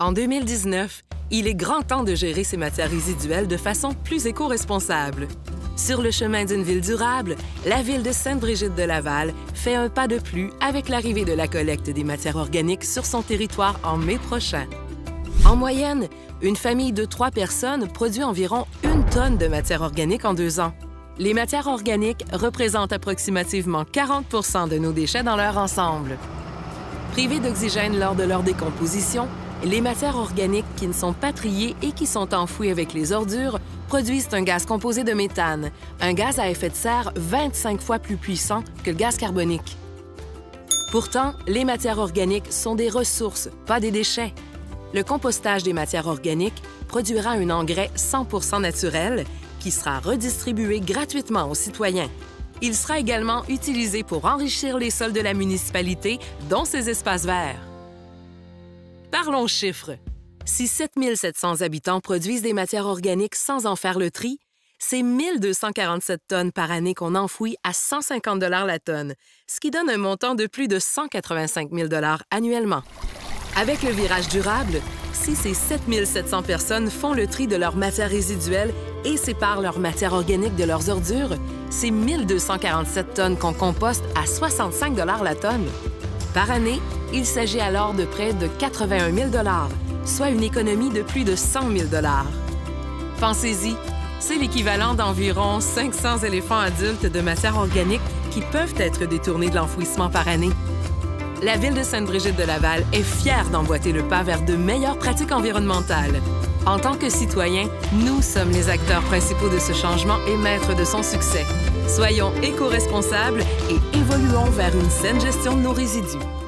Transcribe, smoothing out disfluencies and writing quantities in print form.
En 2019, il est grand temps de gérer ces matières résiduelles de façon plus éco-responsable. Sur le chemin d'une ville durable, la Ville de Sainte-Brigitte-de-Laval fait un pas de plus avec l'arrivée de la collecte des matières organiques sur son territoire en mai prochain. En moyenne, une famille de 3 personnes produit environ 1 tonne de matière organique en 2 ans. Les matières organiques représentent approximativement 40 % de nos déchets dans leur ensemble. Privées d'oxygène lors de leur décomposition, les matières organiques qui ne sont pas triées et qui sont enfouies avec les ordures produisent un gaz composé de méthane, un gaz à effet de serre 25 fois plus puissant que le gaz carbonique. Pourtant, les matières organiques sont des ressources, pas des déchets. Le compostage des matières organiques produira un engrais 100% naturel qui sera redistribué gratuitement aux citoyens. Il sera également utilisé pour enrichir les sols de la municipalité, dont ses espaces verts. Parlons chiffres. Si 7 700 habitants produisent des matières organiques sans en faire le tri, c'est 1 247 tonnes par année qu'on enfouit à 150 $ la tonne, ce qui donne un montant de plus de 185 000 $ annuellement. Avec le virage durable, si ces 7 700 personnes font le tri de leurs matières résiduelles et séparent leurs matières organiques de leurs ordures, c'est 1 247 tonnes qu'on composte à 65 $ la tonne. Par année, il s'agit alors de près de 81 000 $, soit une économie de plus de 100 000 $. Pensez-y, c'est l'équivalent d'environ 500 éléphants adultes de matière organique qui peuvent être détournés de l'enfouissement par année. La Ville de Sainte-Brigitte-de-Laval est fière d'emboîter le pas vers de meilleures pratiques environnementales. En tant que citoyens, nous sommes les acteurs principaux de ce changement et maîtres de son succès. Soyons éco-responsables et évoluons vers une saine gestion de nos résidus.